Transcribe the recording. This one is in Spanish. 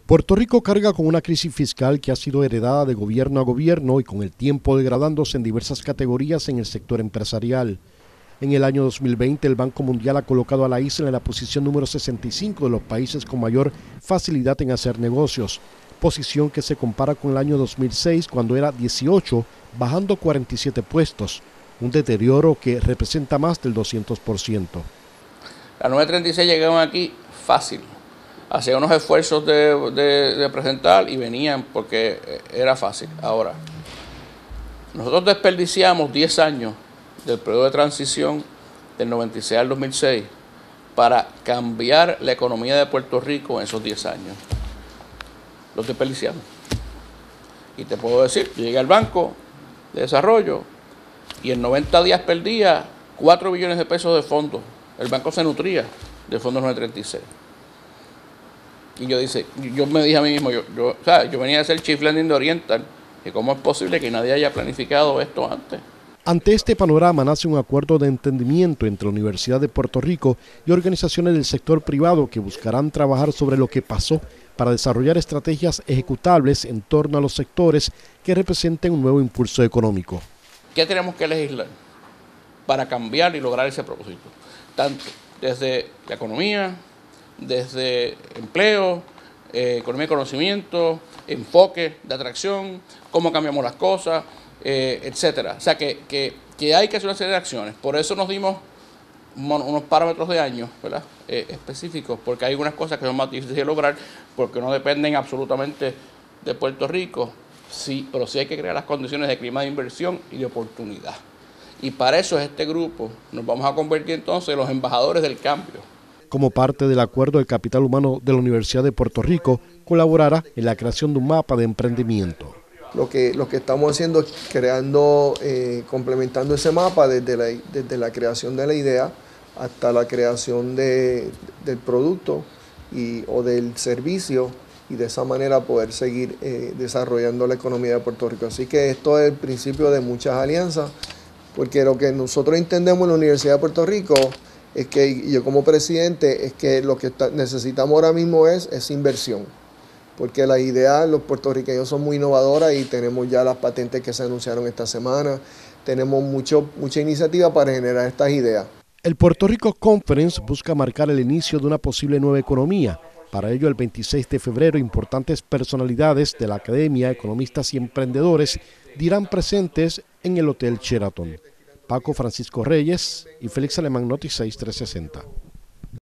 Puerto Rico carga con una crisis fiscal que ha sido heredada de gobierno a gobierno y con el tiempo degradándose en diversas categorías en el sector empresarial. En el año 2020, el Banco Mundial ha colocado a la isla en la posición número 65 de los países con mayor facilidad en hacer negocios, posición que se compara con el año 2006, cuando era 18, bajando 47 puestos, un deterioro que representa más del 200%. La 936 llegaron aquí fácil. Hacían unos esfuerzos de presentar y venían porque era fácil. Ahora, nosotros desperdiciamos 10 años del periodo de transición del 96 al 2006 para cambiar la economía de Puerto Rico en esos 10 años. Los desperdiciamos. Y te puedo decir, yo llegué al Banco de Desarrollo y en 90 días perdía 4 billones de pesos de fondos. El banco se nutría de fondos 936. Y yo me dije a mí mismo, yo venía a ser Chief Lending de Oriental, y cómo es posible que nadie haya planificado esto antes. Ante este panorama nace un acuerdo de entendimiento entre la Universidad de Puerto Rico y organizaciones del sector privado que buscarán trabajar sobre lo que pasó para desarrollar estrategias ejecutables en torno a los sectores que representen un nuevo impulso económico. ¿Qué tenemos que legislar para cambiar y lograr ese propósito? Tanto desde la economía, desde empleo, economía de conocimiento, enfoque de atracción, cómo cambiamos las cosas, etcétera. O sea que hay que hacer una serie de acciones. Por eso nos dimos unos parámetros de años, ¿verdad? Específicos, porque hay algunas cosas que son más difíciles de lograr porque no dependen absolutamente de Puerto Rico, sí, pero sí hay que crear las condiciones de clima de inversión y de oportunidad. Y para eso es este grupo. Nos vamos a convertir entonces en los embajadores del cambio. Como parte del acuerdo, el capital humano de la Universidad de Puerto Rico colaborará en la creación de un mapa de emprendimiento. Lo que estamos haciendo es creando, complementando ese mapa desde la creación de la idea hasta la creación del producto o del servicio, y de esa manera poder seguir desarrollando la economía de Puerto Rico. Así que esto es el principio de muchas alianzas, porque lo que nosotros entendemos en la Universidad de Puerto Rico es que, y yo como presidente, es que lo que necesitamos ahora mismo es inversión, porque las ideas, los puertorriqueños son muy innovadoras y tenemos ya las patentes que se anunciaron esta semana, tenemos mucha iniciativa para generar estas ideas. El Puerto Rico Conference busca marcar el inicio de una posible nueva economía. Para ello, el 26 de febrero, importantes personalidades de la academia, economistas y emprendedores dirán presentes en el Hotel Sheraton. Paco Francisco Reyes y Félix Alemán, Noti 6 360.